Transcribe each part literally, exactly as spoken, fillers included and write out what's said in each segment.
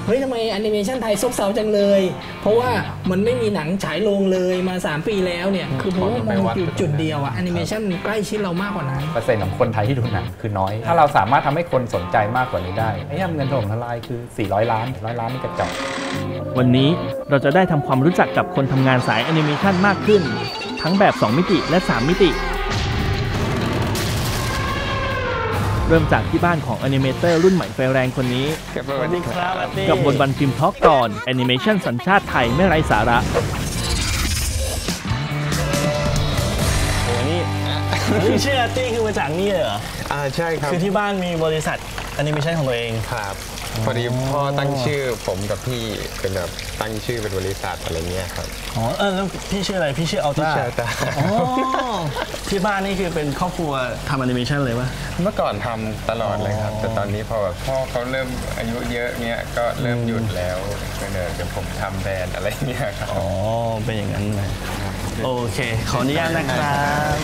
เฮ้ยทำไมแอนิเมชันไทยซบเซาจังเลยเพราะว่ามันไม่มีหนังฉายโรงเลยมาสามปีแล้วเนี่ยคือผมว่ามองอยู่จุดเดียวอะแอนิเมชันใกล้ชิดเรามากกว่านั้นเปอร์เซ็นต์ของคนไทยที่ดูหนังคือน้อยถ้าเราสามารถทำให้คนสนใจมากกว่านี้ได้ไอ้เงินถล่มทลายคือสี่ร้อยล้านร้อยล้านนี่กระจอกวันนี้เราจะได้ทำความรู้จักกับคนทำงานสายแอนิเมชันมากขึ้นทั้งแบบสองมิติและสามมิติเริ่มจากที่บ้านของแอนิเมเตอร์รุ่นใหม่ไฟแรงคนนี้สวัสดีครับกับบนวันพิมพ์ทอล์กก่อนแอนิเมชันสัญชาติไทยไม่ไร้สาระโอ้นี่นี่ชื่ออาร์ตี้คือมาจากนี่เหรออ่าใช่ครับคือที่บ้านมีบริษัทแอนิเมชันของตัวเองครับพอดีพ่อตั้งชื่อผมกับพี่เป็นแบบตั้งชื่อเป็นบริษัทอะไรเงี้ยครับอ๋อเออแล้วพี่ชื่ออะไรพี่ชื่ออัลต้าอ๋อที่บ้านนี่คือเป็นครอบครัวทำแอนิเมชันเลยป่ะเมื่อก่อนทำตลอดเลยครับแต่ตอนนี้พอแบบพ่อเขาเริ่มอายุเยอะเนี้ยก็เริ่มหยุดแล้วก็เดี๋ยวผมทำแบรนด์อะไรเงี้ยครับอ๋อเป็นอย่างนั้นเลยโอเคขออนุญาตนะครับ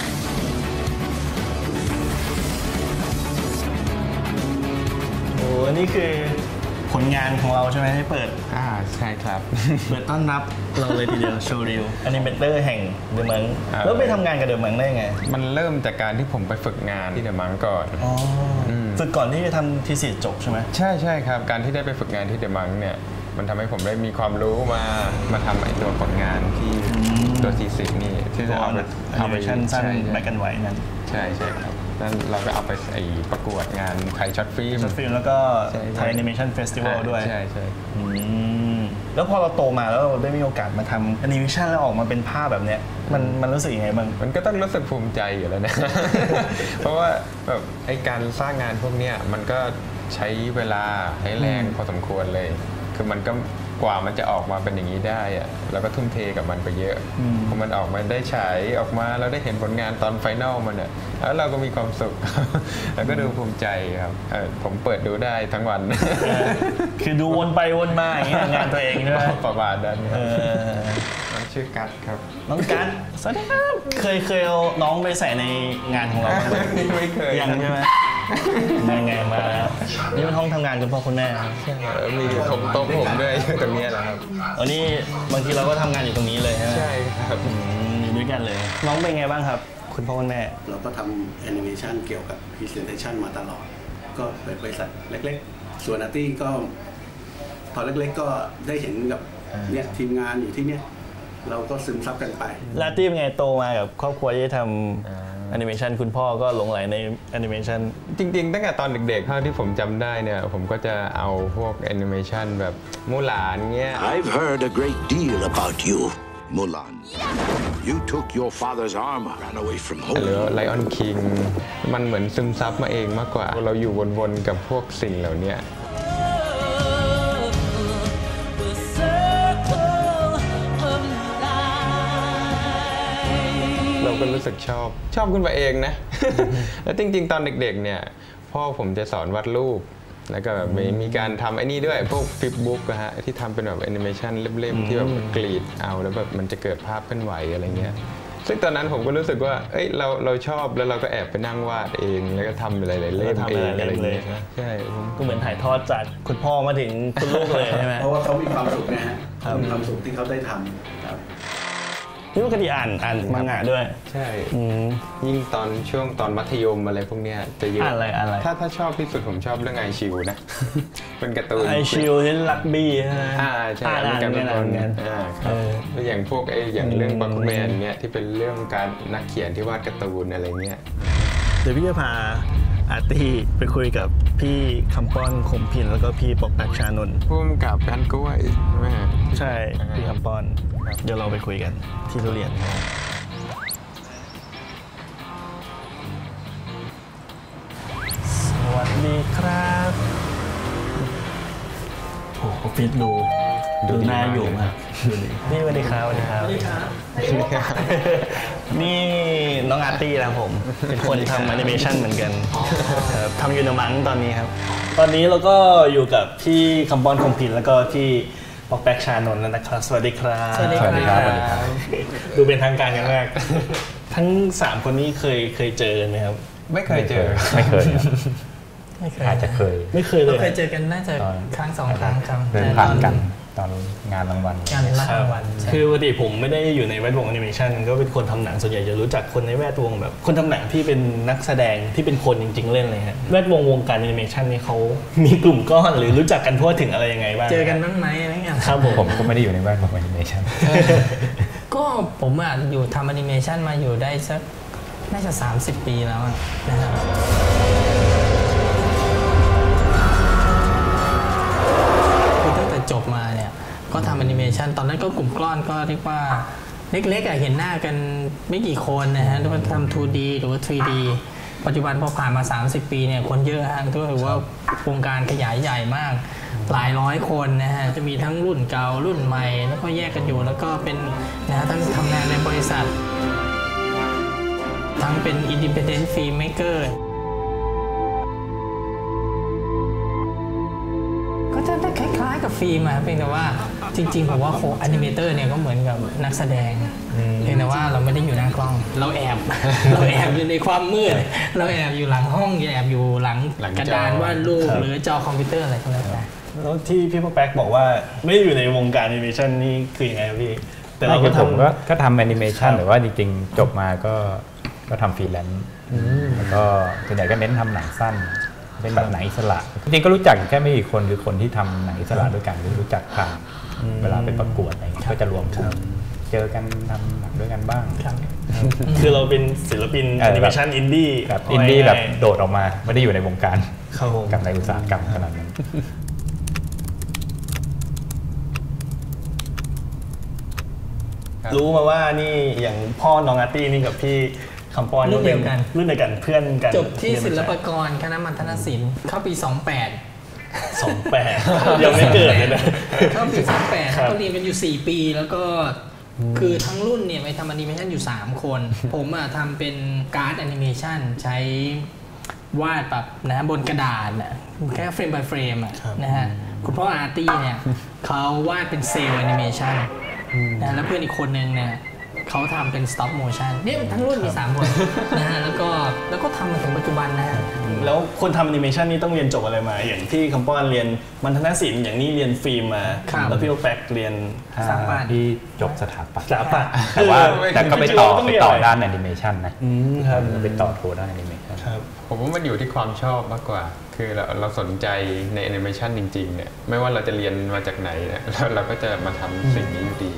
โอ้นี่คือผลงานของเราใช่ไหมที่เปิดอ่าใช่ครับเปิดต้อนรับเราเลยทีเดียวโชว์ริวแอนิเมเตอร์แห่งเดอะมังแล้วไปทำงานกับเดอะมังได้ไงมันเริ่มจากการที่ผมไปฝึกงานที่เดอะมังก่อนอ๋อฝึกก่อนที่จะทำทีสิสจบใช่ไหมใช่ใช่ครับการที่ได้ไปฝึกงานที่เดอะมังเนี่ยมันทำให้ผมได้มีความรู้มามาทำไอตัวผลงานที่ตัวทีสิสนี่ที่จะเอาไปแอนิเมชันสั้นแบล็คแอนด์ไวท์นั่นใช่ใช่ครับนั่นเราก็เอาไปไอประกวดงานไทยช็อตฟิล์มช็อตฟิล์มแล้วก็ไทยแอนิเมชันเฟสติวัลด้วยใช่ใช่แล้วพอเราโตมาแล้วเราได้มีโอกาสมาทำแอนิเมชันแล้วออกมาเป็นภาพแบบเนี้ยมันมันรู้สึกยังไงบ้างมันก็ต้องรู้สึกภูมิใจอยู่แล้วนะเพราะว่าแบบไอการสร้างงานพวกเนี้ยมันก็ใช้เวลาใช้แรงพอสมควรเลยคือมันก็กว่ามันจะออกมาเป็นอย่างนี้ได้อะเราก็ทุ่มเทกับมันไปเยอะพอมันออกมาได้ฉายออกมาเราได้เห็นผลงานตอนไฟนอลมันเนี่ยแล้วเราก็มีความสุขแล้วก็ดูภูมิใจครับผมเปิดดูได้ทั้งวันคือดูวนไปวนมาอย่างเงี้ยงานตัวเองใช่ไหมประมาณนั้นน้องชื่อกั๊ดครับน้องกั๊ดสวัสดีครับเคยเคยเอาน้องไปใส่ในงานของเราไหมไม่เคยยังใช่ไหมไงมาแล้วนี่เป็นห้องทำงานคุณพ่อคุณแม่มีผมโต๊ะผมด้วยตรงนี้แหละครับอันนี้บางทีเราก็ทำงานอยู่ตรงนี้เลยใช่ครับอยู่ด้วยกันเลยน้องเป็นไงบ้างครับคุณพ่อคุณแม่เราก็ทำแอนิเมชันเกี่ยวกับ Presentation มาตลอดก็เป็นบริษัทเล็กๆส่วนอาร์ตี้ก็พอเล็กๆก็ได้เห็นกับเนี่ยทีมงานอยู่ที่เนี่ยเราก็ซึมซับกันไปอาร์ตี้เป็นไงโตมากับครอบครัวที่ทำแอนิเมชันคุณพ่อก็หลงใหลในแอนิเมชันจริงๆตั้งแต่ตอนเด็กๆเท่าที่ผมจำได้เนี่ยผมก็จะเอาพวกแอนิเมชันแบบมูหลานเงี้ย I've heard a great deal about you Mulan you took your father's armor ran away from home หรือ Lion King มันเหมือนซึมซับมาเองมากกว่าเราอยู่วนๆกับพวกสิ่งเหล่านี้เราก็รู้สึกชอบชอบขึ้นมาเองนะ แล้วจริงๆตอนเด็กๆเนี่ยพ่อผมจะสอนวาดรูปแล้วก็แบบมีการทำไอ้นี่ด้วยพวกฟลิปบุ๊กนะฮะที่ทำเป็นแบบแอนิเมชันเล่มๆที่แบบกรีดเอาแล้วแบบมันจะเกิดภาพเคลื่อนไหวอะไรเงี้ยซึ่งตอนนั้นผมก็รู้สึกว่าเอ้ยเราเราชอบแล้วเราก็แอบไปนั่งวาดเองแล้วก็ทำหลายๆเล่มเองอะไรเลยใช่ก็เหมือนถ่ายทอดจากคุณพ่อมาถึงคุณลูกเลยใช่ไหมเพราะว่าเขามีความสุขนะฮะมีความสุขที่เขาได้ทำครับนี่ปกติอ่านอ่านมังงะด้วยใช่ยิ่งตอนช่วงตอนมัธยมอะไรพวกเนี้ยจะเยอะอ่านอะไรอะไรถ้าถ้าชอบที่สุดผมชอบเรื่องไอชิวนะเป็นการ์ตูนไอชิวที่ลักบี้ใช่ไหมอ่าใช่เป็นการ์ตูนอ่าครับแล้วอย่างพวกไออย่างเรื่องบัคแมนเนี้ยที่เป็นเรื่องการนักเขียนที่วาดการ์ตูนอะไรเงี้ยเดี๋ยวพี่จะพาอาร์ตี้ไปคุยกับพี่คำป้อนคมพินแล้วก็พี่ปกปักชานนท์ร่วมกับกันกล้วยใช่ไหมใช่พี่คำป้อนเดี๋ยวเราไปคุยกันที่ทุเรียนสวัสดีครับโอ้โหฟิตดูดูหน้าอยู่มากนี่สวัสดีครับสวัสดีครับสวัสดีครับนี่น้องอาร์ตี้นะผมเป็นคนทำแอนิเมชันเหมือนกันทำยูนิมังตอนนี้ครับตอนนี้เราก็อยู่กับพี่คำป้อนคมพินแล้วก็พี่ปอกแป๊กชานนท์นะครับสวัสดีครับสวัสดีครับดูเป็นทางการกันมากทั้งสามคนนี้เคยเคยเจอไหมครับไม่เคยเจอไม่เคยอาจจะเคยไม่เคยเลยเคยเจอกันน่าจะครั้งสองครั้งครับเดินผ่านกันตอนงานรางวัลงานรางวัลคือปกติผมไม่ได้อยู่ในแวดวงแอนิเมชันก็เป็นคนทำหนังส่วนใหญ่จะรู้จักคนในแวดวงแบบคนทำหนังที่เป็นนักแสดงที่เป็นคนจริงๆเล่นเลยฮะแวดวงวงการแอนิเมชันนี่เขามีกลุ่มก้อนหรือรู้จักกันทั่วถึงอะไรยังไงบ้างเจอกันบ้างไหมอะไรเงี้ยครับผมผมก็ไม่ได้อยู่ในแวดวงแอนิเมชันก็ผมอ่ะอยู่ทำแอนิเมชันมาอยู่ได้สักน่าจะสามสิบปีแล้วนะครับตั้งแต่จบมาเนี่ยก็ทำแอนิเมชันตอนนั้นก็กลุ่มก้อนก็เรียกว่าเล็กๆเห็นหน้ากันไม่กี่คนนะฮะแล้วก็ทำ ทู ดี หรือว่า ทรี ดี ปัจจุบันพอผ่านมาสามสิบปีเนี่ยคนเยอะฮะก็ถือว่าวงการขยายใหญ่มากหลายร้อยคนนะฮะจะมีทั้งรุ่นเก่ารุ่นใหม่แล้วก็แยกกันอยู่แล้วก็เป็นนะฮะทั้งทำงานในบริษัททั้งเป็น Independent Filmmaker ก็จะได้คล้ายๆกับฟิล์มอะเพียงแต่ว่าจริงๆผมว่าโค้ชแอนิเมเตอร์เนี่ยก็เหมือนกับนักแสดงเพียงแต่ว่าเราไม่ได้อยู่หน้ากล้องเราแอบ เราแอบอยู่ในความมืดเราแอบอยู่หลังห้องแอบอยู่หลังกระดานวาดรูปหรือจอคอมพิวเตอร์อะไรก็แล้วแต่แล้วที่พี่พ่อแป๊กบอกว่าไม่อยู่ในวงการแอนิเมชันนี่คือยังไงพี่แต่เราก็ทำก็ก็ทำแอนิเมชันแต่ว่าจริงๆจบมาก็ก็ทำฟรีแลนซ์แล้วก็ส่วนใหญ่ก็เน้นทำหนังสั้นเป็นแบบหนังอิสระจริงๆก็รู้จักแค่ไม่กี่คนคือคนที่ทำหนังอิสระด้วยกันรู้จักผ่านเวลาไปประกวดอะไรเงี้ยก็จะรวมกลุ่มเจอกันทำหนังด้วยกันบ้างคือเราเป็นศิลปินแอนิเมชันอินดี้แบบอินดี้แบบโดดออกมาไม่ได้อยู่ในวงการกับในอุตสาหกรรมขนาดนั้นรู้มาว่านี่อย่างพ่อน้องอาร์ตี้นี่กับพี่คำปอนรุ่นเดียวกันรุ่นเดียวกันเพื่อนกันจบที่ศิลปากรคณะมัณฑนศิลป์เข้าปีสองแปดสองแปดยังไม่เกิดเลยนะเข้าปีสองแปดก็เรียนกันอยู่สี่ปีแล้วก็คือทั้งรุ่นเนี่ยไปทำแอนิเมชันอยู่สามคนผมอะทำเป็นการ์ดแอนิเมชันใช้วาดแบบนะบนกระดาษนะแค่เฟรม by เฟรมนะฮะคุณพ่ออาร์ตี้เนี่ยเขาวาดเป็นเซลล์แอนิเมชันนะแล้วเพื่อนอีกคนนึงเนี่ยเขาทำเป็น stop motion เนี่ยทั้งรุ่นมีสามคนนะฮะแล้วก็แล้วก็ทำมาถึงปัจจุบันนะฮะแล้วคนทำแอนิเมชันนี่ต้องเรียนจบอะไรมาอย่างที่คำป้อนเรียนมัณฑนศิลป์อย่างนี้เรียนฟิล์มมาแล้วพี่โอแปกเรียนสถาปัตย์ที่จบสถาปัตย์สถาปัตย์แต่ว่าแต่ก็ไปต่อไปต่อด้านแอนิเมชันนะไปต่อโทด้านแอนิเมชันผมว่ามันอยู่ที่ความชอบมากกว่าคือเราเราสนใจในแอนิเมชันจริงๆเนี่ยไม่ว่าเราจะเรียนมาจากไหนเนี่ยเราก็จะมาทำสิ่งนี้อยู่ดี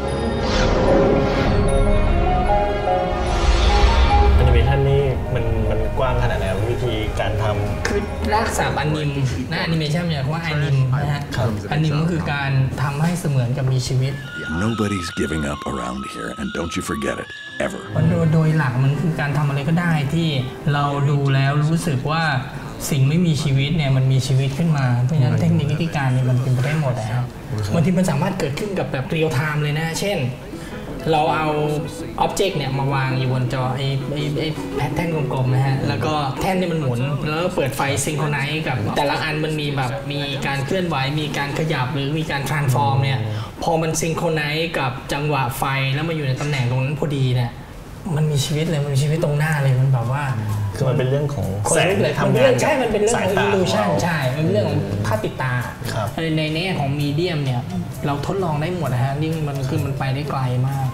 แอนิเมชันนี่มันมันกว้างขนาดไหนวิธีการทำคือรากศัพท์อนิมนะแอนิเมชันเนี่ยว่าอนิมนะฮะอนิมก็คือการทำให้เสมือนกับมีชีวิต Nobody's giving up around here and don't you forget it ever โดยหลักมันคือการทำอะไรก็ได้ที่เราดูแล้วรู้สึกว่าสิ่งไม่มีชีวิตเนี่ยมันมีชีวิตขึ้นมาเพราะฉะนั้นเทคนิควิธีการเนี่ยมันเป็นไปได้หมดแล้วบางทีมันสามารถเกิดขึ้นกับแบบเรียลไทม์เลยนะเช่นเราเอาอ็อบเจกต์เนี่ยมาวางอยู่บนจอไอ้ไอ้ไอ้แพทแท่งกลมๆนะฮะแล้วก็แท่นนี่มันหมุนแล้วเปิดไฟซิงโครไนซ์กับแต่ละอันมันมีแบบมีการเคลื่อนไหวมีการขยับหรือมีการทรานส์ฟอร์มเนี่ยพอมันซิงโครไนซ์กับจังหวะไฟแล้วมาอยู่ในตำแหน่งตรงนั้นพอดีเนี่ยมันมีชีวิตเลยมันมีชีวิตตรงหน้าเลยมันแบบว่าคือมันเป็นเรื่องของแสงเลยทำงานใช่มันเป็นเรื่องของ illusion ใช่มันเป็นเรื่องของภาพติดตาในแง่ของมีเดียมเนี่ยเราทดลองได้หมดนะฮะนี่มันคือมันไปได้ไกลมาก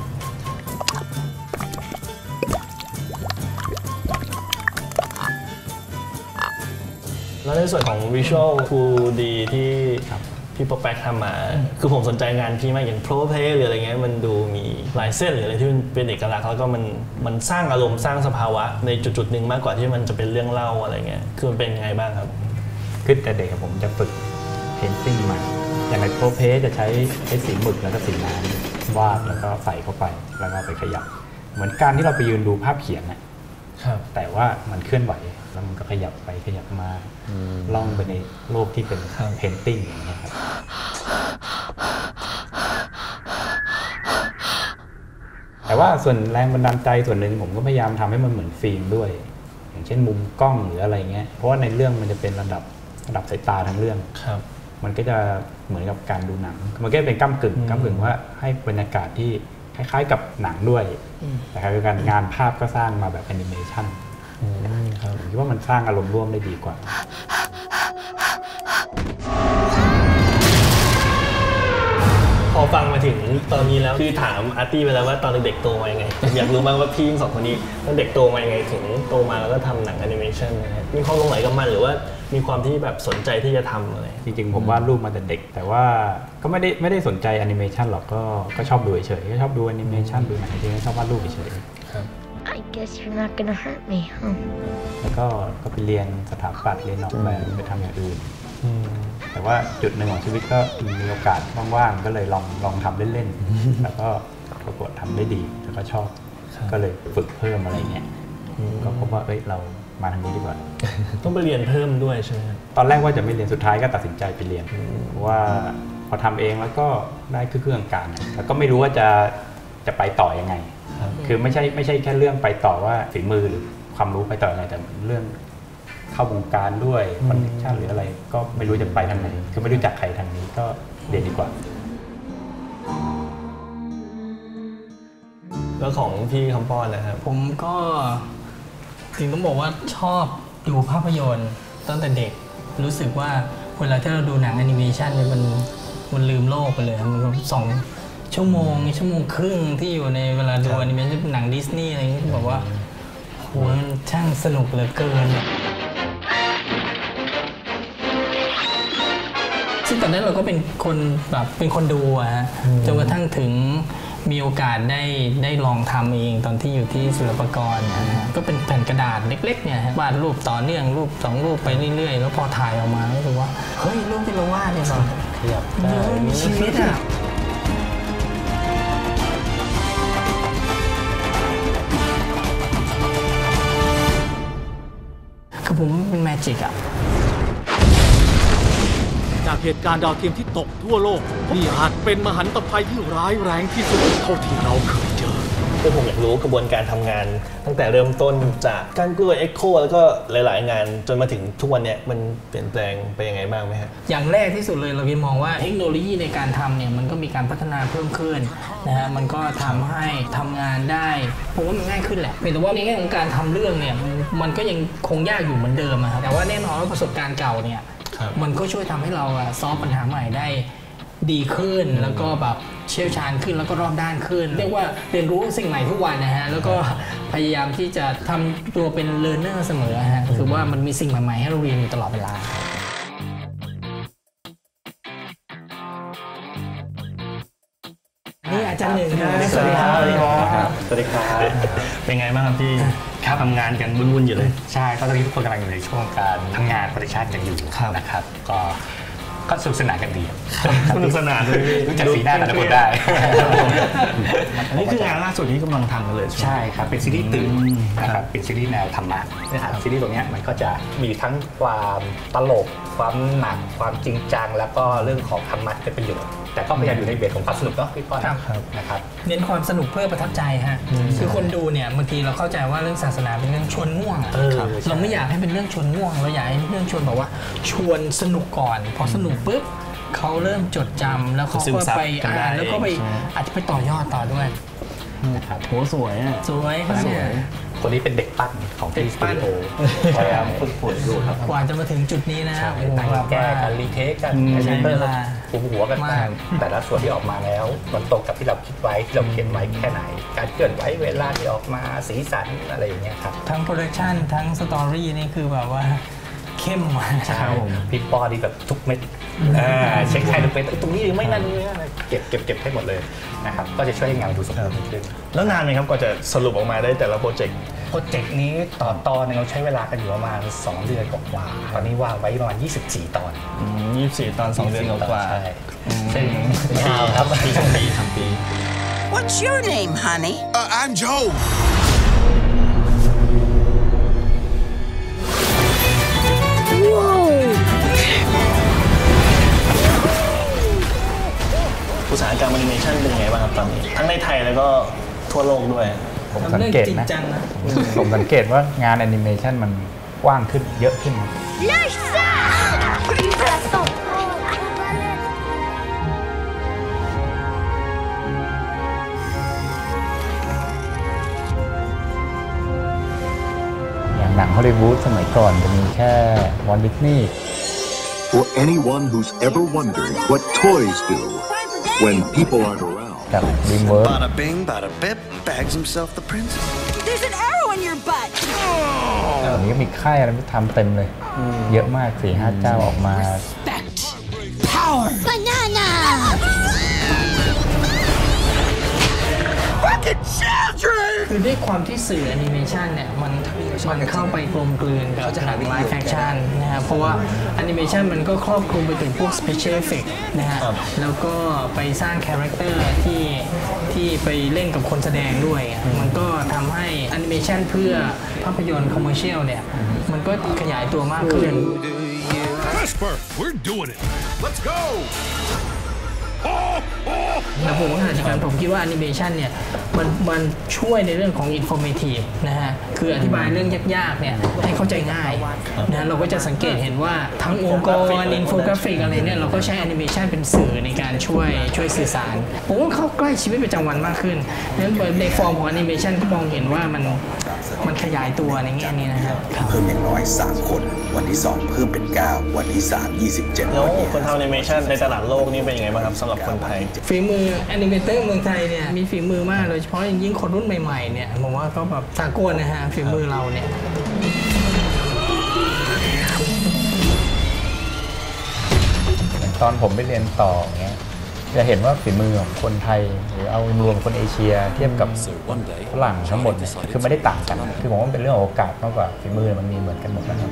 แล้วในส่วนของ Visual ทู ดี ที่พี่ป๊อปแป๊กทำมาคือผมสนใจงานพี่มากอย่าง Pro Play หรืออะไรเงี้ยมันดูมีลายเส้นหรืออะไรที่มันเป็นเอกลักษณ์แล้วก็มันมันสร้างอารมณ์สร้างสภาวะในจุดๆหนึ่งมากกว่าที่มันจะเป็นเรื่องเล่าอะไรเงี้ยคือมันเป็นยังไงบ้างครับคือแต่เด็กผมจะฝึกเพนติ้งมาอย่างใน Pro Play จะใช้ใช้สีหมึกแล้วก็สีน้ำวาดแล้วก็ใส่เข้าไปแล้วก็ไปขยับเหมือนการที่เราไปยืนดูภาพเขียนนะครับแต่ว่ามันเคลื่อนไหวแล้วมันก็ขยับไปขยับมาล่องไปในโลกที่เป็นเพนติ้งอย่างนี้ครับแต่ว่าส่วนแรงบันดาลใจส่วนหนึ่งผมก็พยายามทำให้มันเหมือนฟิล์มด้วยอย่างเช่นมุมกล้องหรืออะไรเงี้ยเพราะว่าในเรื่องมันจะเป็นระดับระดับสายตาทั้งเรื่องมันก็จะเหมือนกับการดูหนังมันก็เป็นก้ำกึ่งก้ำกึ่งว่าให้บรรยากาศที่คล้ายๆกับหนังด้วยแต่คือการงานภาพก็สร้างมาแบบแอนิเมชันผมคิดว่ามันสร้างอารมณ์ร่วมได้ดีกว่าพอฟังมาถึงตอนนี้แล้วคือถามอาร์ตี้ไปแล้วว่าตอนเด็กๆโตมายังไงอยากรู้มากว่าพี่สองคนนี้ตอนเด็กโตมายังไงถึงโตมาแล้วก็ทำหนังแอนิเมชันนะมีความลงไหลกับมันหรือว่ามีความที่แบบสนใจที่จะทำอะไรจริงๆผมวาดรูปมาแต่เด็กแต่ว่าก็ไม่ได้ไม่ได้สนใจแอนิเมชันหรอกก็ก็ชอบดูเฉยๆก็ชอบดูแอนิเมชันดูหนังจริงๆชอบวาดรูปเฉยๆครับ I guess you're not gonna hurt me, huh? แล้วก็ก็ไปเรียนสถาปัตย์เรียนออกแบบไปทำอย่างอื่นแต่ว่าจุดหนึ่งของชีวิตก็มีโอกาสว่างๆก็เลยลองลองทำเล่นๆแล้วก็ประกวดทำได้ดีแล้วก็ชอบก็เลยฝึกเพิ่มอะไรเงี้ยก็พบว่าเอ้ยเรามาทางนี้ดีกว่าต้องไปเรียนเพิ่มด้วยใช่ไหมตอนแรกว่าจะไม่เรียนสุดท้ายก็ตัดสินใจไปเรียนว่าพอทำเองแล้วก็ได้เครื่องกลางแล้วก็ไม่รู้ว่าจะจะไปต่อยังไงคือไม่ใช่ไม่ใช่แค่เรื่องไปต่อว่าฝีมือหรือความรู้ไปต่อยังไงแต่เรื่องเข้าวงการด้วยคอนเนคชั่นหรืออะไรก็ไม่รู้จะไปทางไหนคือไม่รู้จักใครทางนี้ก็เรียนดีกว่าแล้วของพี่คำป้อนนะครับผมก็จริงต้องบอกว่าชอบดูภาพยนตร์ตั้งแต่เด็กรู้สึกว่าเวลาที่เราดูหนังแอนิเมชันเนี่ยมันมันลืมโลกไปเลยมันสองชั่วโมงชั่วโมงครึ่งที่อยู่ในเวลาดูแอนิเมชันหนังดิสนีย์อะไรอย่างเงี้ยบอกว่าโหมันช่างสนุกเหลือเกินซึ่งตอนนั้นเราก็เป็นคนแบบเป็นคนดูอะฮะจนกระทั่งถึงมีโอกาสได้ได้ลองทำเองตอนที่อยู่ที่ศิลปากรเนี่ยก็เป็นแผ่นกระดาษเล็กๆเนี่ยวาดรูปต่อเนื่องรูปสองรูปไปเรื่อยๆแล้วพอถ่ายออกมาก็รู้ว่าเฮ้ยรูปที่เราวาดเนี่ยแบบขยับได้มีชีวิตอะคือผมเป็นแมจิกอะจากเหตุการณ์ดาวเทียมที่ตกทั่วโลกนี่อาจเป็นมหันตภัยที่ร้ายแรงที่สุดเท่าที่เราเคยเจอคือผมอยากรู้กระบวนการทำงานตั้งแต่เริ่มต้นจากการกลัว Echo แล้วก็หลายๆงานจนมาถึงทุกวันนี้มันเปลี่ยนแปลงไปยังไงบ้างไหมครับอย่างแรกที่สุดเลยเราพิมองว่าเทคโนโลยีในการทำเนี่ยมันก็มีการพัฒนาเพิ่มขึ้นนะฮะมันก็ทำให้ทำงานได้ผมว่ามันง่ายขึ้นแหละแต่ว่าในแง่ของการทำเรื่องเนี่ยมันก็ยังคงยากอยู่เหมือนเดิมครับแต่ว่าแน่นอนว่าประสบการณ์เก่าเนี่ยมันก็ช่วยทำให้เราซอฟปัญหาใหม่ได้ดีขึ้นแล้วก็แบบเชี่ยวชาญขึ้นแล้วก็รอบด้านขึ้นเรียกว่าเรียนรู้สิ่งใหม่ทุกวันนะฮะแล้วก็พยายามที่จะทำตัวเป็นเลิร์นเนอร์เสมอฮะคือว่ามันมีสิ่งใหม่ๆให้เราเรียนอยู่ตลอดเวลานี่อาจารย์หนึ่งสวัสดีครับสวัสดีครับสวัสดีครับเป็นไงบ้างครับพี่ทำงานกันวุ่นๆอยู่เลยใช่ก็ตอนนี้ทุกคนกำลังอยู่ในช่วงการทำงานโปรดักชันกันอยู่นะครับก็ก็สนุกสนานกันดีสนุกสนานเลยรู้จักสีหน้าแต่ละคนได้อันนี้คืองานล่าสุดที่กำลังทำกันเลยใช่ครับเป็นซีรีส์ตื่นนะครับเป็นซีรีส์แนวธรรมะนะครับซีรีส์ตรงนี้มันก็จะมีทั้งความตลกความหนักความจริงจังแล้วก็เรื่องของธรรมะเป็นประโยชน์แต่ก็พยายามอยู่ในเบสของความสนุกเนาะพี่ป้อนนะครับเน้นความสนุกเพื่อประทับใจฮะคือคนดูเนี่ยบางทีเราเข้าใจว่าเรื่องศาสนาเป็นเรื่องชวนง่วงเราไม่อยากให้เป็นเรื่องชวนง่วงเราอยากให้เรื่องชวนแบบว่าชวนสนุกก่อนพอสนุกปุ๊บเขาเริ่มจดจำแล้วเขาก็ไปอ่านแล้วก็ไปอาจจะไปต่อยอดต่อด้วยนะครับโหสวยอ่ะสวยสวยคนนี้เป็นเด็กปั้นของที่สตูดิโอพยายามฝึกฝนดูครับกว่าจะมาถึงจุดนี้นะตั้งแก้กันรีเทคกันใช้เวลาปูหัวกันมากแต่ละส่วนที่ออกมาแล้วมันตรงกับที่เราคิดไว้ที่เราเขียนไว้แค่ไหนการเคลื่อนไหวเวลาที่ออกมาสีสันอะไรอย่างเงี้ยครับทั้งโปรดักชันทั้งสตอรี่นี่คือแบบว่าเข้มมากใช่พี่ปอดีแบบทุกเม็ดเช็คใครทุกเม็ดตรงนี้หรือไม่นั่นนี่เก็บเก็บเก็บให้หมดเลยนะครับก็จะช่วยให้งานดูสมบูรณ์ขึ้นแล้วนานไหมครับกว่าจะสรุปออกมาได้แต่ละโปรเจกต์โปรเจกต์นี้ต่อตอนเราใช้เวลากันอยู่ประมาณสองเดือนกว่าตอนนี้วางไว้ประมาณยี่สิบสี่ตอนยี่สิบสี่ตอนสองเดือนกว่าใช่ซึ่งยาวครับปีสองปีสามปี What's your name, honey? Uh, I'm Joe. Whoa! อุตสาหกรรมแอนิเมชันเป็นยังไงบ้างครับตอนนี้ทั้งในไทยแล้วก็ทั่วโลกด้วยผมสังเกตนะผมสังเกตว่างานแอนิเมชันมันกว้างขึ้นเยอะขึ้นอย่างหนังฮอลลีวูดสมัยก่อนจะมีแค่วอลต์ดิสนีย์ For anyone who's ever wondered what toys do, when people aren't around. กับดีมเวิร์ Bada bing, bada bip, bags himself the prince. There's an arrow in your butt. อันนี้ก็มีค่ายอะไรที่ทำเต็มเลยเยอะมากสี่ห้าเจ้าออกมา Respect. Power. Banana. Fucking children! คือด้วยความที่สื่อแอนิเมชันเนี่ยมันมันเข้าไปกลมกลืนกับไลฟ์แฟคชั่นนะฮะเพราะว่าแอนิเมชันมันก็ครอบคลุมไปถึงพวก Special Effect นะฮะแล้วก็ไปสร้างคาแรคเตอร์ที่ที่ไปเล่นกับคนแสดงด้วยมันก็ทำให้แอนิเมชันเพื่อภาพยนตร์คอมเมอร์เชียลเนี่ยมันก็ขยายตัวมากขึ้น Vesper, we're doing it. Let's go. แล้วผมขณะเดียวกันผมคิดว่าแอนิเมชันเนี่ยมันมันช่วยในเรื่องของ informative นะฮะคืออธิบายเรื่องยากๆเนี่ยให้เข้าใจง่ายนะเราก็จะสังเกตเห็นว่าทั้งองค์กรอินโฟกราฟิกอะไรเนี่ยเราก็ใช้แอนิเมชันเป็นสื่อในการช่วยช่วยสื่อสารผมว่าเข้าใกล้ชีวิตประจำวันมากขึ้นนั้นในฟอร์มของแอนิเมชันก็มองเห็นว่ามันมันขยายตัวในแง่นี้นะครับเพิ่มอย่างน้อยสามคนวันที่สองเพิ่มเป็นเก้าวันที่สาม ยี่สิบเจ็ดแล้วคนทำแอนิเมชันในตลาดโลกนี่เป็นยังไงบ้างครับสำหรับคนไทยฝีมือแอนิเมเตอร์เมืองไทยเนี่ยมีฝีมือมากโดยเฉพาะอย่างยิ่งคนรุ่นใหม่ๆเนี่ยผมว่าก็แบบสากลนะฮะฝีมือเราเนี่ยตอนผมไปเรียนต่อเงี้ยจะเห็นว่าฝีมือของคนไทยหรือเอารวมคนเอเชียเทียบกับฝรั่งทั้งหมดคือไม่ได้ต่างกันคือผมว่าเป็นเรื่องโอกาสมากกว่าฝีมือมันมีเหมือนกันหมดนะครับ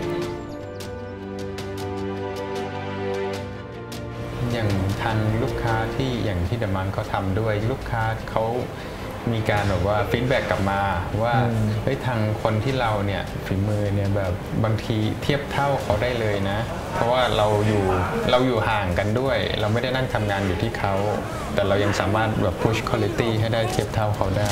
อย่างทางลูกค้าที่อย่างที่เดอะมันเขาทำด้วยลูกค้าเขามีการแบบว่าฟีดแบ็กกลับมาว่าเฮ้ยทางคนที่เราเนี่ยฝีมือเนี่ยแบบบางทีเทียบเท่าเขาได้เลยนะเพราะว่าเราอยู่เราอยู่ห่างกันด้วยเราไม่ได้นั่งทำงานอยู่ที่เขาแต่เรายังสามารถแบบ push quality ให้ได้เทียบเท่าเขาได้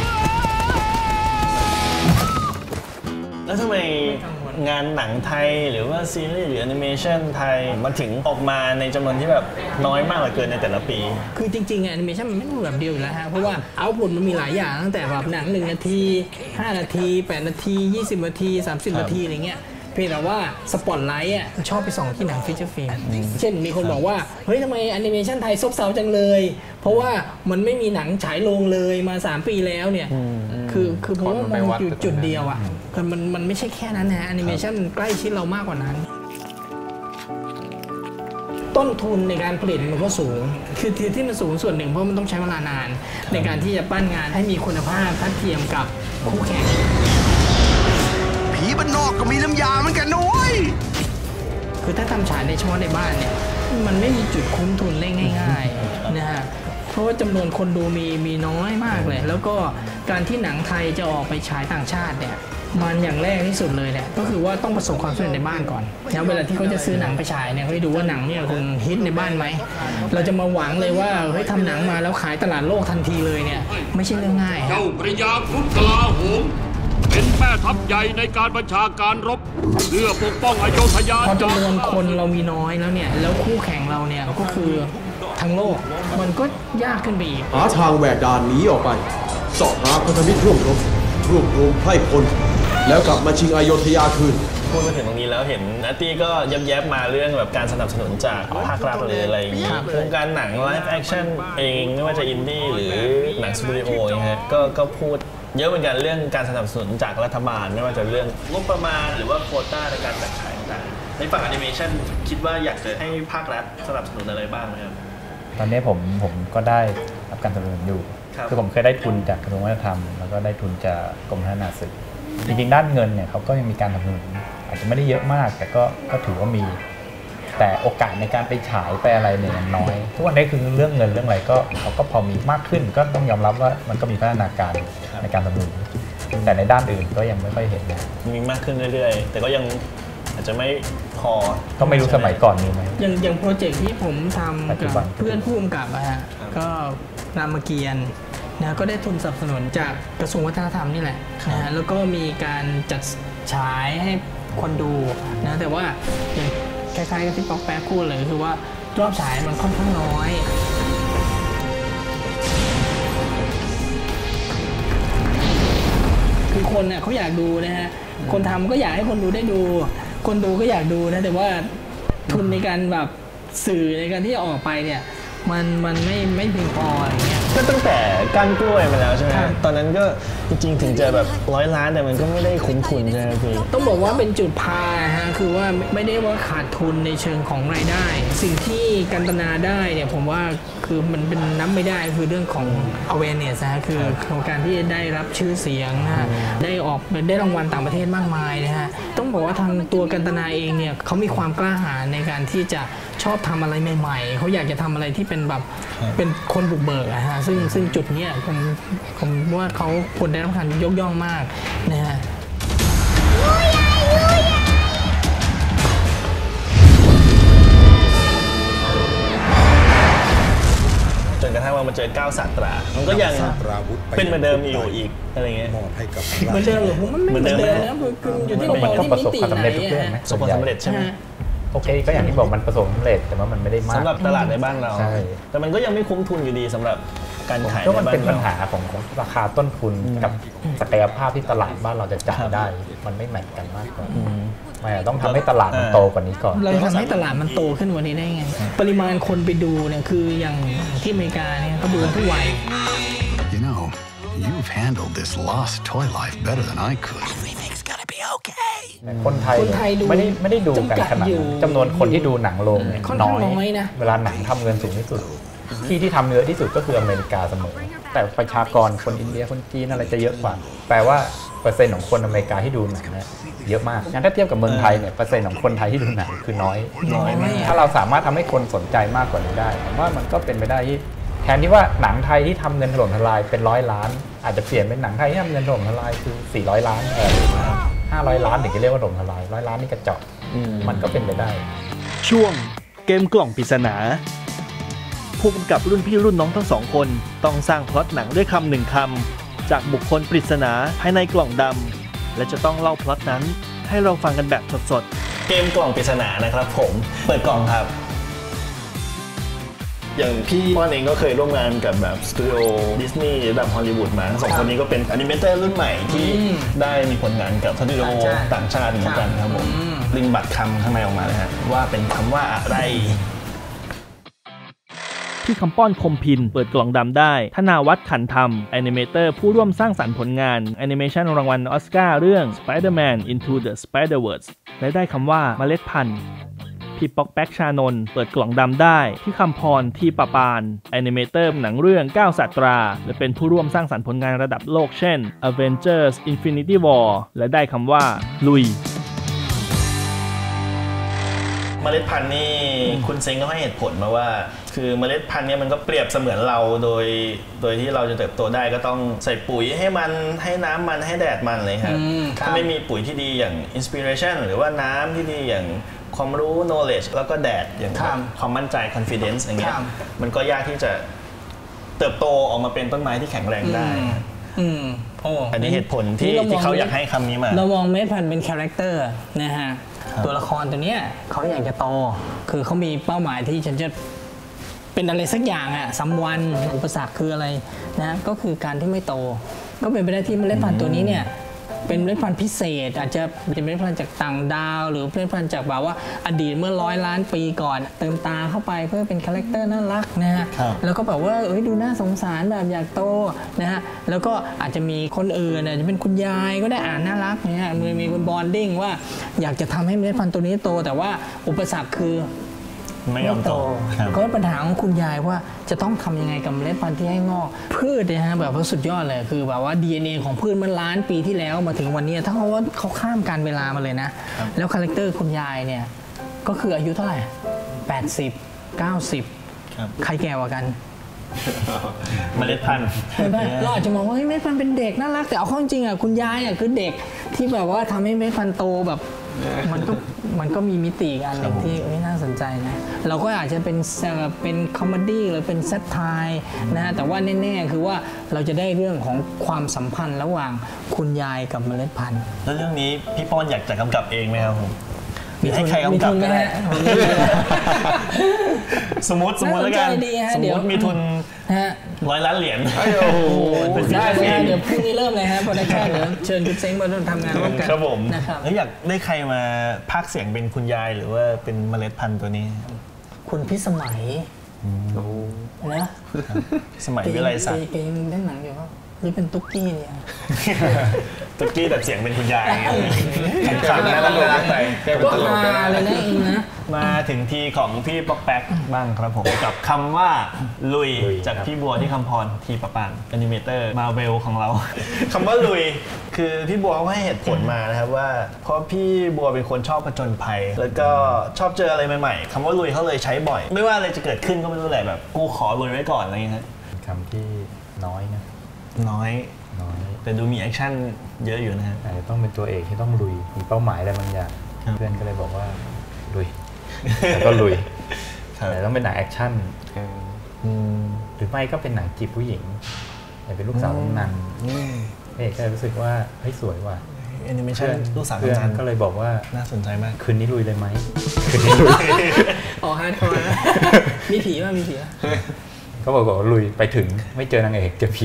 แล้วทำไมงานหนังไทยหรือว่าซีรีส์หรือแอนิเมชันไทยมันถึงออกมาในจำนวนที่แบบน้อยมากเหลือเกินในแต่ละปีคือจริงๆแอนิเมชันมันไม่ได้แบบเดียวอยู่แล้วฮะเพราะว่าเอาท์พุตมันมีหลายอย่างตั้งแต่แบบหนังหนึ่งนาทีห้านาทีแปดนาทียี่สิบนาทีสามสิบนาทีอะไรเงี้ยเพียงแต่ว่าสปอตไลท์อ่ะชอบไปส่องที่หนังฟีเจอร์ฟิล์มเช่นมีคนบอกว่าเฮ้ยทำไมแอนิเมชันไทยซบเซาจังเลยเพราะว่ามันไม่มีหนังฉายโรงเลยมาสามปีแล้วเนี่ยคือคือเพราะว่ามันอยู่จุดเดียวอ่ะมันมันไม่ใช่แค่นั้นนะแอนิเมชันใกล้ชิดเรามากกว่านั้นต้นทุนในการผลิตมันก็สูงคือที่มันสูงส่วนหนึ่งเพราะมันต้องใช้เวลานานในการที่จะปั้นงานให้มีคุณภาพทัดเทียมกับคู่แข่งผีบ้านนอกก็มีน้ำยาเหมือนกันนะเว้ยคือถ้าทำฉายในเฉพาะในบ้านเนี่ยมันไม่มีจุดคุ้มทุนได้ง่ายๆนะฮะเพราะว่าจำนวนคนดูมีมีน้อยมากเลยแล้วก็การที่หนังไทยจะออกไปฉายต่างชาติเนี่ยมันอย่างแรกที่สุดเลยเนี่ยก็คือว่าต้องประสบความสำเร็จในบ้านก่อนแล้วเวลาที่เขาจะซื้อหนังไปฉายเนี่ยเขาจะดูว่าหนังเนี่ยคงฮิตในบ้านไหมเราจะมาหวังเลยว่าเฮ้ยทำหนังมาแล้วขายตลาดโลกทันทีเลยเนี่ยไม่ใช่เรื่องง่ายเจ้าพระยาครุฑกลาโหมเป็นแม่ทัพใหญ่ในการบัญชาการรบเพื่อปกป้องอโยธยาพอจำนวนคนเรามีน้อยแล้วเนี่ยแล้วคู่แข่งเราเนี่ยก็คือทั้งโลกมันก็ยากขึ้นไปอีกหาทางแหวกด่านหนีออกไปสอบหาพันธมิตรร่วมรบรวบรวมไพร่พลแล้วกลับมาชิงอโยธยาคืนพูดมาถึงตรงนี้แล้วเห็นนัตตี้ก็ยับยับมาเรื่องแบบการสนับสนุนจากภาครัฐหรืออะไรอย่างนี้โครงการหนังไลฟ์แอคชั่นเองไม่ว่าจะอินดี้หรือหนังสตูดิโออย่างเงี้ยก็ก็พูดเยอะเหมือนกันเรื่องการสนับสนุนจากรัฐบาลไม่ว่าจะเรื่องงบประมาณหรือว่าโควต้าในการแบ่งขายต่างๆในฝั่งแอนิเมชันคิดว่าอยากจะให้ภาครัฐสนับสนุนอะไรบ้างไหมครับตอนนี้ผมผมก็ได้รับการสนับสนุนอยู่คือผมเคยได้ทุนจากกระทรวงวัฒนธรรมแล้วก็ได้ทุนจากกรมพัฒนาสื่อจริงๆด้านเงินเนี่ยเขาก็ยังมีการสนับสนุนอาจจะไม่ได้เยอะมากแต่ก็ก็ถือว่ามีแต่โอกาสในการไปฉายไปอะไรเนี่ยยังน้อยทุกวันนี้คือเรื่องเงินเรื่องอะไรก็เขาก็พอมีมากขึ้นก็ต้องยอมรับว่ามันก็มีพัฒนาการในการสนับสนุนแต่ในด้านอื่นก็ยังไม่ค่อยเห็นมีมากขึ้นเรื่อยๆแต่ก็ยังอาจจะไม่พอก็ไม่รู้สมัยก่อนมีไหมอย่างอย่างโปรเจกต์ที่ผมทำกับเพื่อนผู้กำกับอะฮะก็รามเกียรติ์นะก็ได้ทุนสนับสนุนจากกระทรวงวัฒนธรรมนี่แหละนะฮะแล้วก็มีการจัดฉายให้คนดูนะแต่ว่าอย่างคล้ายๆกับที่ป๊อกแป๊กพูดเลยคือว่ารอบฉายมันค่อนข้างน้อยคือคนเนี่ยเขาอยากดูนะฮะคนทำก็อยากให้คนดูได้ดูคนดูก็อยากดูนะแต่ว่าทุนในการแบบสื่อในการที่จะออกไปเนี่ยมันมันไม่ไม่เพียงพออะไรเงี้ยก็ตั้งแต่ก้านกล้วยมาแล้วใช่ไหมตอนนั้นก็จริงๆถึงจะแบบร้อยล้านแต่มันก็ไม่ได้คุ้มทุนใช่ไหมพี่ต้องบอกว่าเป็นจุดพาฮะคือว่าไม่ได้ว่าขาดทุนในเชิงของรายได้ สิ่งที่กันตนาได้เนี่ยผมว่าคือมันเป็นนับไม่ได้คือเรื่องของ awareness นะคือของการที่ได้รับชื่อเสียงนะได้ออกได้รางวัลต่างประเทศมากมายนะฮะต้องบอกว่าทางตัวกันตนาเองเนี่ยเขามีความกล้าหาญในการที่จะชอบทำอะไรใหม่ๆเขาอยากจะทำอะไรที่เป็นแบบเป็นคนบุกเบิกอะฮะซึ่งซึ่งจุดนี้ผมผมว่าเขาควรได้รับการยกย่องมากนะฮะจนกระทั่งว่ามาเจอเก้าศาสตรามันก็ยังเป็นเหมือนเดิมอยู่อีกอะไรเงี้ยเหมือนเดิมหรือมันไม่เหมือนเดิมนะคืออยู่ที่เราก็ประสบความสำเร็จทุกเรื่องนะประสบความสำเร็จใช่ไหมโอเคก็อย่างที่บอกมันประสบความสำเร็จแต่ว่ามันไม่ได้มากสำหรับตลาดในบ้านเราแต่มันก็ยังไม่คุ้มทุนอยู่ดีสำหรับการขายในบ้านเราก็มันเป็นปัญหาของราคาต้นทุนกับศักยภาพที่ตลาดบ้านเราจะจ่ายได้มันไม่แมทกันมากกว่าไม่ต้องทำให้ตลาดมันโตกว่านี้ก่อนเราทำให้ตลาดมันโตขึ้นกว่านี้ได้ไงปริมาณคนไปดูเนี่ยคืออย่างที่อเมริกาเนี่ยเขาดูทุกวัย You know you've handled this lost toy life better than I could Everything's gonna be okay คนไทยไม่ได้ไม่ได้ดูกันขนาดจำนวนคนที่ดูหนังโรงเนี่ยน้อยนะเวลาหนังทำเงินสูงที่สุดที่ที่ทำเยอะที่สุดก็คืออเมริกาเสมอแต่ประชากรคนอินเดียคนจีนอะไรจะเยอะกว่าแปลว่าเปอร์เซ็นต์ของคนอเมริกาที่ดูหนังเนี่ยเยอะมากงั้นถ้าเทียบกับเมืองไทยเนี่ยเปอร์เซ็นต์ของคนไทยที่ดูหนังคือน้อยน้อยถ้าเราสามารถทำให้คนสนใจมากกว่านี้ได้ผมว่ามันก็เป็นไปได้ที่แทนที่ว่าหนังไทยที่ทำเงินถล่มทลายเป็นร้อยล้านอาจจะเปลี่ยนเป็นหนังไทยที่ทำเงินถล่มทลายคือสี่ร้อยล้านเออห้าร้อยล้านถึงจะเรียกว่าถล่มทลายร้อยล้านนี่กระจอกมันก็เป็นไปได้ช่วงเกมกล่องปริศนาผู้กำกับรุ่นพี่รุ่นน้องทั้งสองคนต้องสร้างพล็อตหนังด้วยคำหนึ่งคำจากบุคคลปริศนาภายในกล่องดำและจะต้องเล่าพล็อตนั้นให้เราฟังกันแบบสดๆเกมกล่องปริศนานะครับผมเปิดกล่องครับอย่างพี่ป้อนเองก็เคยร่วมงานกับแบบสตูดิโอดิสนีย์ระดับฮอลลีวูดมาสองคนนี้ก็เป็นแอนิเมเตอร์รุ่นใหม่ที่ได้มีผลงานกับสตูดิโอต่างชาติเหมือนกันครับผมลิงบัตรคำข้างในออกมาเลยฮะว่าเป็นคำว่าอะไรที่คำป้อนคมพินเปิดกล่องดำได้ธนาวัฒน์ขันธรรมแอนิเมเตอร์ผู้ร่วมสร้างสรรค์ผลงานแอนิเมชันรางวัลออสการ์เรื่อง Spider-Man Into the Spider-Verse และได้คำว่าเมล็ดพันธุ์พี่ป๊อกแป๊กชานนท์เปิดกล่องดำได้ที่คำพรทีปปานแอนิเมเตอร์หนังเรื่องเก้าศาสตราและเป็นผู้ร่วมสร้างสรรค์ผลงานระดับโลกเช่น Avengers Infinity War และได้คำว่าลุยเมล็ดพันธุ์นี่คุณเซ็งก็ให้เหตุผลมาว่าคือเมล็ดพันธุ์เนี่ยมันก็เปรียบเสมือนเราโดยโดยที่เราจะเติบโตได้ก็ต้องใส่ปุ๋ยให้มันให้น้ำมันให้แดดมันเลยครับถ้าไม่มีปุ๋ยที่ดีอย่าง inspiration หรือว่าน้ำที่ดีอย่างความรู้ knowledge แล้วก็แดดอย่างความมั่นใจ confidence อย่างเงี้ยมันก็ยากที่จะเติบโตออกมาเป็นต้นไม้ที่แข็งแรงได้อันนี้เหตุผลที่ที่เขาอยากให้คำนี้มาเรามองเมล็ดพันธุ์เป็นคาแรคเตอร์นะฮะตัวละครตัวเนี้ยเขาอยากจะโตคือเขามีเป้าหมายที่ฉันจะเป็นอะไรสักอย่างอะสัมวันอุปสรรคคืออะไรนะก็คือการที่ไม่โตก็เป็นไปได้ที่เมล็ดพันธุ์ตัวนี้เนี่ยเป็นเมล็ดพันธุ์พิเศษอาจจะเป็นเมล็ดพันธุ์จากต่างดาวหรือเมล็ดพันธุ์จากแบบว่าอดีตเมื่อร้อยล้านปีก่อนเติมตาเข้าไปเพื่อเป็นคาแรคเตอร์น่ารักนะฮะแล้วก็แบบว่าเอ้ยดูน่าสงสารแบบอยากโตนะฮะแล้วก็อาจจะมีคนอื่นอาจจะเป็นคุณยายก็ได้อ่านน่ารักเนี่ยมันมีคนบอนดิ้งว่าอยากจะทำให้เมล็ดพันธุ์ตัวนี้โตแต่ว่าอุปสรรคคือไม่ยอมโตก็ปัญหาของคุณยายว่าจะต้องทำยังไงกับเมล็ดพันธุ์ที่ให้งอกพืชเนี่ยฮะแบบว่าสุดยอดเลยคือแบบว่า ดี เอ็น เอ ของพืชมันล้านปีที่แล้วมาถึงวันนี้ถ้าเขาว่าเขาข้ามการเวลามาเลยนะแล้วคาแรคเตอร์คุณยายเนี่ยก็คืออายุเท่าไหร่แปดสิบ เก้าสิบใครแก่กว่ากันเมล็ดพันธุ์เราอาจจะมองว่าเมล็ดพันธุ์เป็นเด็กน่ารักแต่เอาเข้าจริงอ่ะคุณยายอ่ะคือเด็กที่แบบว่าทำให้เมล็ดพันธุ์โตแบบมันก็มันก็มีมิติอันหนึ่งที่ไม่น่าสนใจนะเราก็อาจจะเป็นเป็นคอมเมดี้หรือเป็นแซทไทร์นะแต่ว่าแน่ๆคือว่าเราจะได้เรื่องของความสัมพันธ์ระหว่างคุณยายกับเมล็ดพันธุ์แล้วเรื่องนี้พี่ป้อนอยากจะกำกับเองไหมครับผมมีให้ใครกำกับก็ได้สมมติสมมติแล้วกันสมมติมีทุนร้อยล้านเหรียญโอ้โหได้เดี๋ยวพรุ่งนี้เริ่มเลยฮะโปรดักชั่นเดี๋ยวเชิญคุณเซ้งมาทำงานร่วมกันครับผมแล้วอยากได้ใครมาพากย์เสียงเป็นคุณยายหรือว่าเป็นเมล็ดพันธุ์ตัวนี้คุณพิสมัยนะสมัยวิไลศักดิ์แกยังเล่นหนังอยู่ว่านี่เป็นตุ๊กกี้เนี่ยตุ๊กกี้แต่เสียงเป็นคุณยายขำนะตลกไปก็มาเลยนะเองนะมาถึงทีของพี่ป๊อกแป๊กบ้างครับผมกับคำว่าลุยจากพี่บัวที่คำพรทีประปานแอนิเมเตอร์มาเวลของเราคำว่าลุยคือพี่บัวเขาให้เหตุผลมานะครับว่าเพราะพี่บัวเป็นคนชอบผจญภัยแล้วก็ชอบเจออะไรใหม่ๆคำว่าลุยเขาเลยใช้บ่อยไม่ว่าอะไรจะเกิดขึ้นก็ไม่รู้แหละแบบกูขอลุยไว้ก่อนอะไรเงี้ยคำที่น้อยนะน้อยน้อยแต่ดูมีแอคชั่นเยอะอยู่นะฮะอาจจะต้องเป็นตัวเอกที่ต้องลุยมีเป้าหมายอะไรบางอย่างเพื่อนก็เลยบอกว่าลุยแล้วก็ลุยแต่ต้องเป็นหนังแอคชั่นหรือไม่ก็เป็นหนังจีบผู้หญิงแต่เป็นลูกสาวกำนันเอกก็รู้สึกว่าเฮ้ยสวยว่ะแอนิเมชั่นลูกสาวกำนันก็เลยบอกว่าน่าสนใจมากคืนนี้ลุยเลยไหมคืนนี้ลุยอ๋อฮาร์ดคอร์มีผีป่ะมีผีป่ะเขาบอกว่าลุยไปถึงไม่เจอนางเอกเจอผี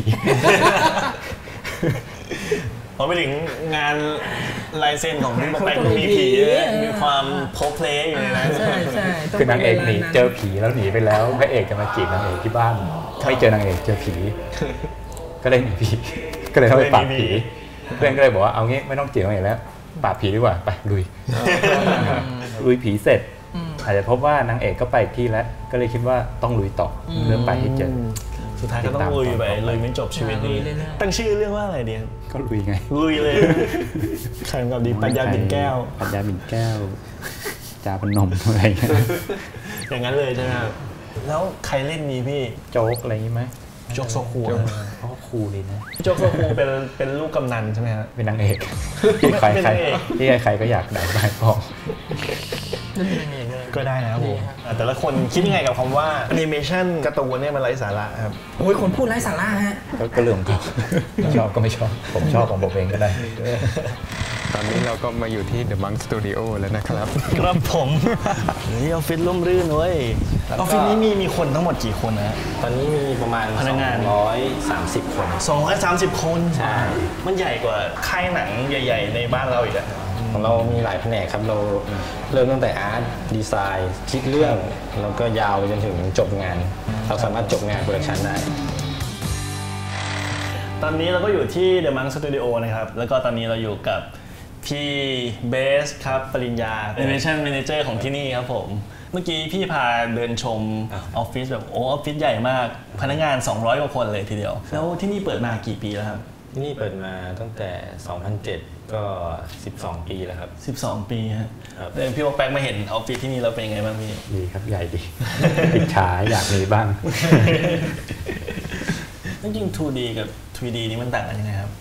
พอไปถึงงานลายเซ็นของพี่ป๊อกแป๊กมีผีมีความโคเพลย์อยู่ในนั้นใช่ใช่คือนางเอกหนีเจอผีแล้วหนีไปแล้วพระเอกจะมาจีบนางเอกที่บ้านไม่เจอนางเอกเจอผีก็เลยหนีผีก็เลยต้องไปปราบผีเพื่อนก็เลยบอกว่าเอางี้ไม่ต้องจีบนางเอกแล้วปราบผีดีกว่าไปลุยลุยผีเสร็จอาจจะพบว่านางเอกก็ไปที่แล้วก็เลยคิดว่าต้องลุยต่อเรื่องไปให้เจอสุดท้ายก็ต้องลุยไปลุยไม่จบชีวิตนี้ตั้งชื่อเรื่องว่าอะไรเดียก็ลุยไงลุยเลยแข่งกับดีปัญญาบินแก้วปัญญาบินแก้วจาพนมอะไรเงี้ยอย่างนั้นเลยใช่ไหมแล้วใครเล่นนี้พี่โจ๊กอะไรงี้ไหมโจ๊กโซคูเขาก็คูเลยนะโจ๊กโซคูเป็นเป็นลูกกำนันใช่ไหมครับเป็นนางเอกที่ใครใครที่ใครก็อยากได้ได้พอก็ได้นะครับผมแต่ละคนคิดยังไงกับคำว่าแอนิเมชันการ์ตูนเนี่ยมันไร้สาระครับโอ้ยคนพูดไร้สาระฮะก็เรื่องของเขาชอบก็ไม่ชอบผมชอบของผมเองก็ได้ตอนนี้เราก็มาอยู่ที่ The Monk Studio แล้วนะครับครับผมนี่ออฟฟิศร่มรื่นเว้ยออฟฟิศนี้มีมีคนทั้งหมดกี่คนนะตอนนี้มีประมาณพนักงานสองร้อยสามสิบคนสองร้อยสามสิบคนใช่มันใหญ่กว่าค่ายหนังใหญ่ๆในบ้านเราอีกอะของเรามีหลายแผนกครับเราเริ่มตั้งแต่อาร์ตดีไซน์คิดเรื่องแล้วก็ยาวไปจนถึงจบงานเราสามารถจบงานโปรดักชันได้ตอนนี้เราก็อยู่ที่ The Monk Studio นะครับแล้วก็ตอนนี้เราอยู่กับพี่เบสครับปริญญา Animation Manager ของที่นี่ครับผมเมื่อกี้พี่พาเดินชมออฟฟิศแบบโอ้ออฟฟิศใหญ่มากพนักงานสองร้อยกว่าคนเลยทีเดียวแล้วที่นี่เปิดมากี่ปีแล้วครับที่นี่เปิดมาตั้งแต่สองพันเจ็ดก็สิบสองปีแล้วครับสิบสองปีฮะเดี๋ยวพี่ป๊อกแป๊กมาเห็นออฟฟิศที่นี่เราเป็นยังไงบ้างพี่ดีครับใหญ่ดีอิจฉาอยากมีบ้างจริงๆ ทู ดี กับ ทรี ดี นี่มันต่างกันยังไงครับ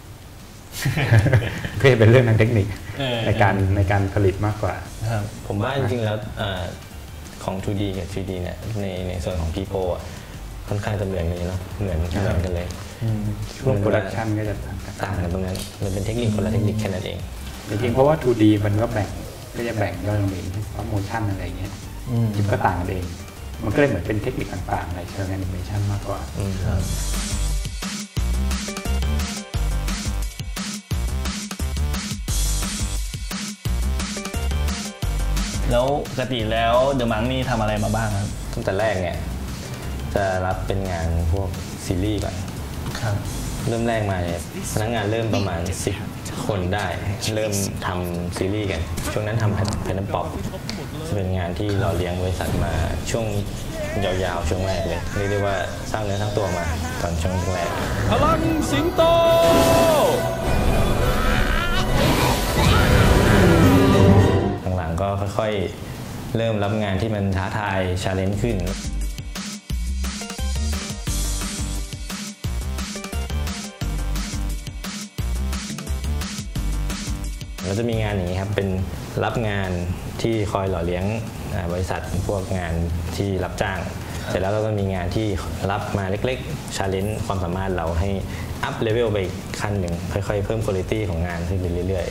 ก็เป็นเรื่องทางเทคนิคในการในการผลิตมากกว่าผมว่าจริงๆแล้วของ ทู ดี กับ ทรี ดี เนี่ยในในส่วนของ People อ่ะค่อนข้างจะเหมือนกันเนาะเหมือนกันเลยช่วงโปรดักชันก็จะต่างกันตรงนั้นมันเป็นเทคนิคคนละเทคนิคแค่นั้นเองจริงๆเพราะว่า ทู ดี มันก็แบ่งก็จะแบ่งย่อยลงเองเพราะโมชั่นอะไรเงี้ยมันก็ต่างกันเองมันก็เลยเหมือนเป็นเทคนิคต่างๆในเชิงแอนิเมชันมากกว่าแล้วปกติแล้วเดอะมังนี่ทำอะไรมาบ้างครับตั้งแต่แรกเนี่ยจะรับเป็นงานพวกซีรีส์ก่อนครับเริ่มแรกมาเนี่ยพนักงานเริ่มประมาณสิบคนได้เริ่มทำซีรีส์กันช่วงนั้นทำแพนป๊อปจะเป็นงานที่เราเลี้ยงบริษัทมาช่วงยาวๆช่วงแรกเลยเรียกได้ว่าสร้างเนื้อทั้งตัวมาตอนช่วงแรกพลังสิงโตหลังๆก็ค่อยๆเริ่มรับงานที่มันท้าทายชาเลนจ์ขึ้นเราจะมีงานอย่างนี้ครับเป็นรับงานที่คอยหล่อเลี้ยงบริษัทพวกงานที่รับจ้างเสร็จแล้วเราก็มีงานที่รับมาเล็กๆชาเลนจ์ความสามารถเราให้อัพเลเวลไปอีกขั้นหนึ่งค่อยๆเพิ่มคุณภาพของงานขึ้นไปเรื่อยๆ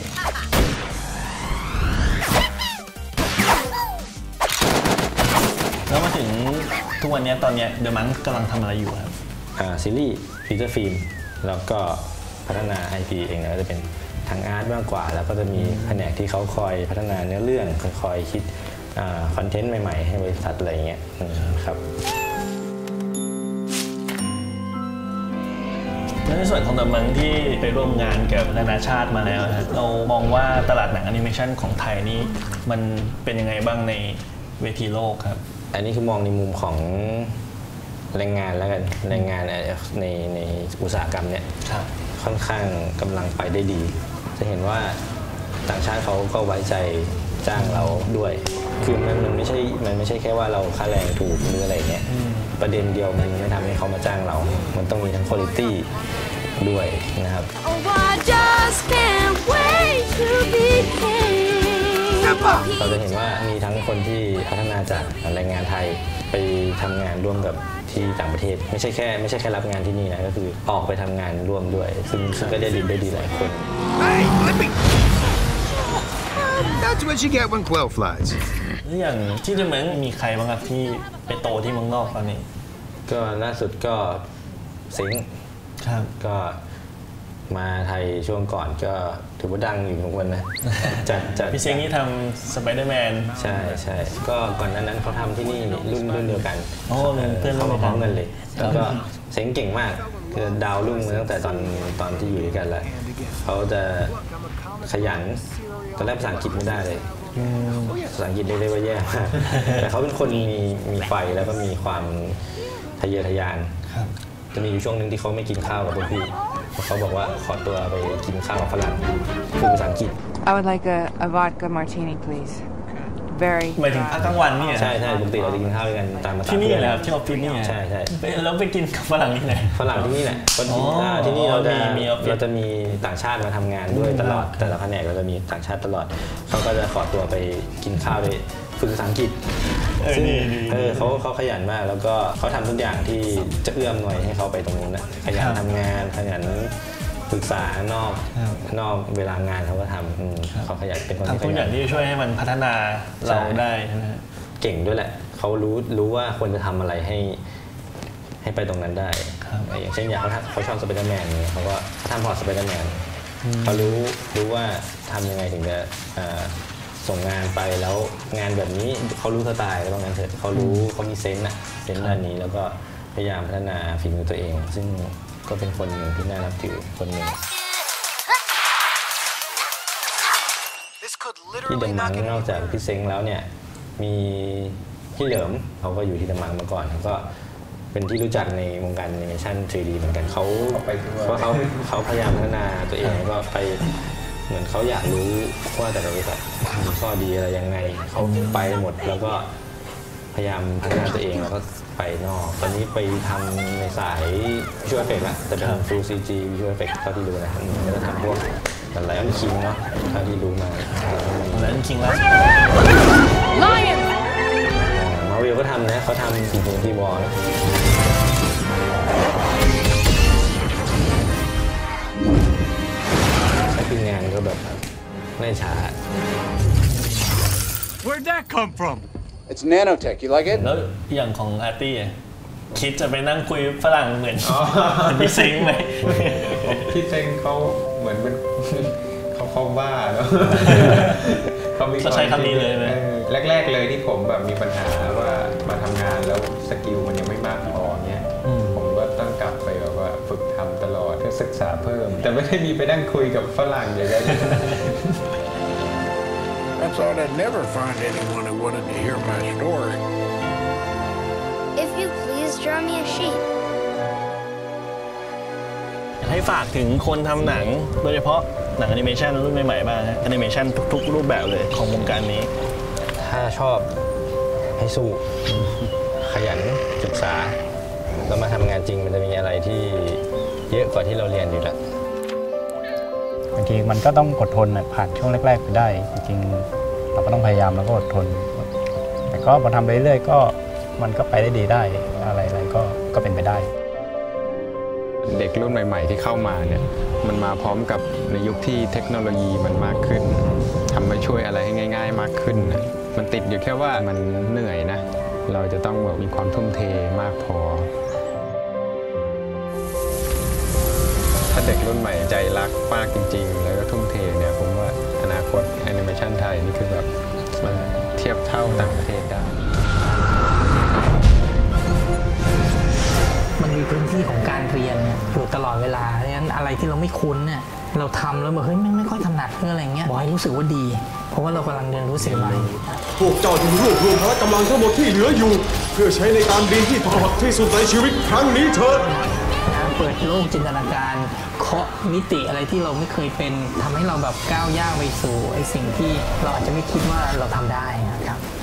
แล้วมาถึงทุกวันนี้ตอนนี้เดอะมังกำลังทำอะไรอยู่ครับซีรีส์ฟีเจอร์ฟิล์มแล้วก็พัฒนา ไอ พี เองเนี่ยก็จะเป็นทางอาร์ตมากกว่าแล้วก็จะมีแผนกที่เขาคอยพัฒนาเนื้อเรื่องคอยคิดคอนเทนต์ใหม่ๆให้บริษัทอะไรเงี้ยครับในส่วนของเดอะมังที่ไปร่วมงานกับนานาชาติมาแล้วนะเรามองว่าตลาดหนังแอนิเมชันของไทยนี่มันเป็นยังไงบ้างในเวทีโลกครับอันนี้คือมองในมุมของแรงงานแล้วกันแรงงานในในอุตสาหกรรมเนี่ยค่อนข้างกำลังไปได้ดีจะเห็นว่าต่างชาติเขาก็ไว้ใจจ้างเราด้วยคือมันมันไม่ใช่มันไม่ใช่แค่ว่าเราค่าแรงถูกหรืออะไรเงี้ยประเด็นเดียวมันไม่ทำให้เขามาจ้างเรามันต้องมีทั้งคุณภาพด้วยนะครับเราจะเห็นว่ามีทั้งคนที่พัฒนาจากแรงงานไทยไปทำงานร่วมกับที่ต่างประเทศไม่ใช่แค่ไม่ใช่แค่รับงานที่นี่นะก็คือออกไปทำงานร่วมด้วยซึ่งซึ่งก็ได้ดีได้ดีหลายคน That's what you get when quail flies อย่างที่เดอะมังมีใครบ้างครับที่ไปโตที่เมืองนอกตอนนี้ก็ล่าสุดก็สิงห์ครับก็มาไทยช่วงก่อนก็ถือว่าดังอยู่ทุกวันนะจัดจัดพี่เซงนี่ทำสไปเดอร์แมนใช่ใช่ก็ก่อนนั้นเขาทำที่นี่รุ่นรุ่นเดียวกันโอ้เพื่อนเขามาพร้อมกันเลยแล้วก็เซงเก่งมากคือดาวรุ่งมาตั้งแต่ตอนตอนที่อยู่ด้วยกันแล้วเขาจะขยันตอนแรกภาษาอังกฤษไม่ได้เลยภาษาอังกฤษเรียกได้ว่าแย่มากแต่เขาเป็นคนมีมีไฟแล้วก็มีความทะเยอทะยานจะมีอยู่ช่วงหนึ่งที่เขาไม่กินข้าวกับพวกพี่เขาบอกว่าขอตัวไปกินข้าวกับฝรั่งพูดภาษาอังกฤษ I would like a, a vodka martini please very หมายถึงกลางวันนี่ใช่ใช่ปกติเราจะกินข้าวกันตามภาษาที่นี่แหละที่ออฟฟิศนี่ใช่ใช่แล้วไปกินกับฝรั่งที่ไหนฝรั่งที่นี่แหละที่นี่เราจะเราจะมีต่างชาติมาทำงานด้วยตลอดแต่ละแผนกเราจะมีต่างชาติตลอดเขาก็จะขอตัวไปกินข้าวไปฝึกภาษาอังกฤษซึ่งเออเขาเขาขยันมากแล้วก็เขาทำทุกอย่างที่จะเอื้อมหน่วยให้เขาไปตรงนู้นนะขยันทำงานขยันปรึกษานอกนอกเวลางานเขาก็ทำเขาขยันเป็นคนที่ทำทุกอย่างที่ช่วยให้มันพัฒนาเราได้นะเก่งด้วยแหละเขารู้รู้ว่าควรจะทำอะไรให้ให้ไปตรงนั้นได้อย่างเช่นอย่างเขาเขาชอบสไปเดอร์แมนเนี่ยเขาก็ทำพอร์ตสไปเดอร์แมนเขารู้รู้ว่าทำยังไงถึงจะส่งงานไปแล้วงานแบบนี้เขารู้สไตล์แล้วงั้นเถอะเขารู้เขามีเซนส์นะเซนส์ด้านนี้แล้วก็พยายามพัฒนาฝีมือตัวเองซึ่งก็เป็นคนหนึ่งที่น่านับถือคนหนึ่งที่เดอะมังนอกจากพี่เซ้งแล้วเนี่ยมีพี่เหลิมเขาก็อยู่ที่เดอะมังมาก่อนเขาก็เป็นที่รู้จักในวงการแอนิเมชั่น ทรี ดี เหมือนกันเขาเพราะเขาเขาพยายามพัฒนาตัวเองแล้วก็ไปเหมือนเขาอยากรู้ว่าแต่ละบริษัทมีข้อดีอะไรยังไงเขาไปหมดแล้วก็พยายามพัฒนาตัวเองแล้วก็ไปนอกตอนนี้ไปทำในสายวิชวลเอฟเฟกต์ละแต่เป็นฟูลซีจีวิชวลเอฟเฟกต์เท่าที่รู้นะแล้วก็ทำพวกไลออนคิงเนาะเท่าที่รู้มาไลออนคิงแล้วมาวิลก็ทำนะเขาทำสิ่งที่วอลนะทีมงานก็แบบไม่ช้า Where'd that come from? It's nanotech. You like it? แล้วอย่างของอาร์ตี้คิดจะไปนั่งคุยฝรั่งเหมือนพี่เซ้งไหมพี่เซ้งเขาเหมือนเป็นเขาเขาบ้าเนาะเขามีเขาใช้คำนี้เลยไหมแรกๆเลยที่ผมแบบมีปัญหาว่ามาทำงานแล้วสกิลมันยังไม่มากพอเนี้ยผมก็ต้องกลับไปแบบว่าฝึกทำตลอดเพื่อศึกษาเพิ่มแต่ไม่ได้มีไปนั่งคุยกับฝรั่งอย่างนี้ I thought I'd never find anyone who wanted to hear my story. If you please draw me a sheep. ให้ฝากถึงคนทำหนังโดยเฉพาะหนังแอนิเมชันรุ่นใหม่ๆบ้างฮะแอนิเมชันทุกๆรูปแบบเลยของวงการนี้ถ้าชอบให้สู้ขยันศึกษาแล้วมาทำงานจริงมันจะมีอะไรที่เยอะกว่าที่เราเรียนอยู่แล้วบางทีมันก็ต้องอดทนผ่านช่วงแรกๆไปได้จริงๆเราก็ต้องพยายามแล้วก็อดทนแต่ก็พอทำไปเรื่อยๆก็มันก็ไปได้ดีได้อะไรๆก็ก็เป็นไปได้เด็กรุ่นใหม่ๆที่เข้ามาเนี่ยมันมาพร้อมกับในยุคที่เทคโนโลยีมันมากขึ้นทำมาช่วยอะไรให้ง่ายๆมากขึ้นนะมันติดอยู่แค่ว่ามันเหนื่อยนะเราจะต้องแบบมีความทุ่มเทมากพอถ้าเด็กรุ่นใหม่ใจรักมากจริงๆแล้วก็ทุ่มเทเนี่ยผมว่าอนาคตแอนิเมชันไทยนี่คือแบบมันเทียบทียบเท่าต่างประเทศได้มันมีพื้นที่ของการเรียนอยู่ตลอดเวลาเพราะฉะนั้นอะไรที่เราไม่คุ้นเนี่ยเราทำแล้วแบบเฮ้ยไม่ไม่ค่อยถนัดเพื่ออะไรเงี้ยบอกให้รู้สึกว่าดีเพราะว่าเรากำลังเรียนรู้สิ่งใหม่พวกเจ้าจึงรวบรวมพละกำลังทั้งหมดที่เหลืออยู่เพื่อใช้ในการบินที่ทรหดที่สุดในชีวิตครั้งนี้เถิดเปิดโลกจินตนาการเคาะมิติอะไรที่เราไม่เคยเป็นทำให้เราแบบก้าวย่างไปสู่ไอ้สิ่งที่เราอาจจะไม่คิดว่าเราทำได้นะครับ